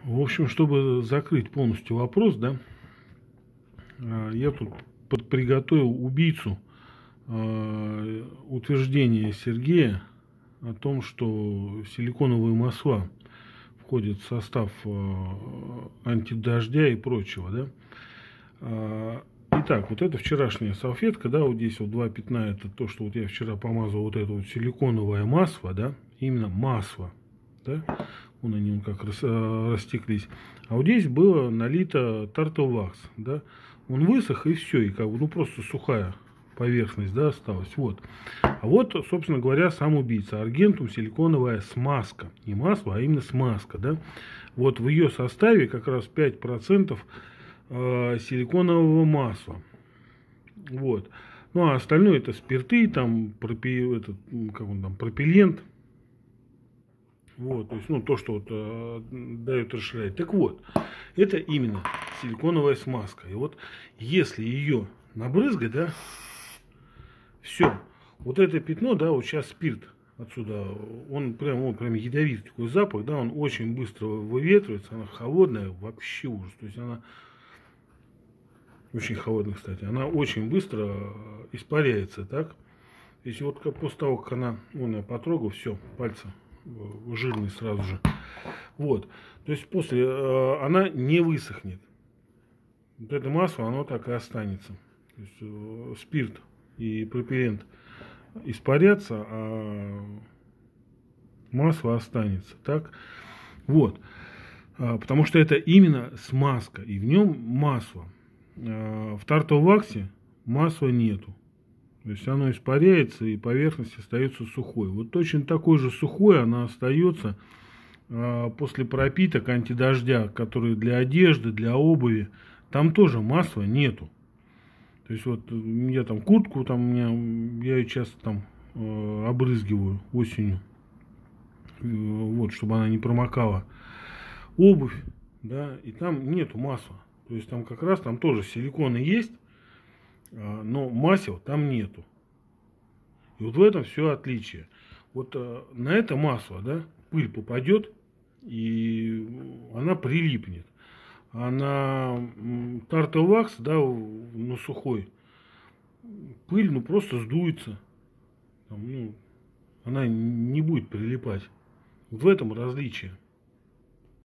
В общем, чтобы закрыть полностью вопрос, да, я тут приготовил убийцу утверждение Сергея о том, что силиконовые масла входят в состав антидождя и прочего, да. Итак, вот эта вчерашняя салфетка, да, вот здесь вот два пятна, это то, что вот я вчера помазал вот это вот силиконовое масло, да, именно масло, да, вон они как растеклись. А вот здесь было налито Turtle Wax, да, он высох и все, и как бы, ну, просто сухая поверхность, да, осталась, вот. А вот, собственно говоря, сам убийца, Аргентум силиконовая смазка, не масло, а именно смазка, да. Вот в ее составе как раз 5% силиконового масла. Вот. Ну, а остальное это спирты, там, как он там, пропеллент. Вот, то есть, ну, то, что вот, дает расширять. Так вот, это именно силиконовая смазка. И вот, если ее набрызгать, да, все, вот это пятно, да, вот сейчас спирт отсюда, он прям ядовитый такой запах, да, он очень быстро выветривается, она холодная, вообще ужас. То есть, она очень холодная, кстати, она очень быстро испаряется, так. Если вот после того, как она, вон я потрогал, все, пальцы жирные сразу же. Вот. То есть после она не высохнет. Вот это масло, оно так и останется. То есть спирт и пропеллент испарятся, а масло останется. Так? Вот. Потому что это именно смазка. И в нем масло. В Turtle Wax масла нету. То есть оно испаряется, и поверхность остается сухой. Вот точно такой же сухой она остается после пропиток антидождя, которые для одежды, для обуви. Там тоже масла нету. То есть вот я там куртку, там я ее часто там обрызгиваю осенью, вот, чтобы она не промокала. Обувь, да, и там нету масла. То есть там как раз там тоже силиконы есть, но масел там нету. И вот в этом все отличие. Вот на это масло, да, пыль попадет, и она прилипнет. А на Turtle Wax, да, ну, сухой, пыль, ну, просто сдуется. Там, ну, она не будет прилипать. Вот в этом различие.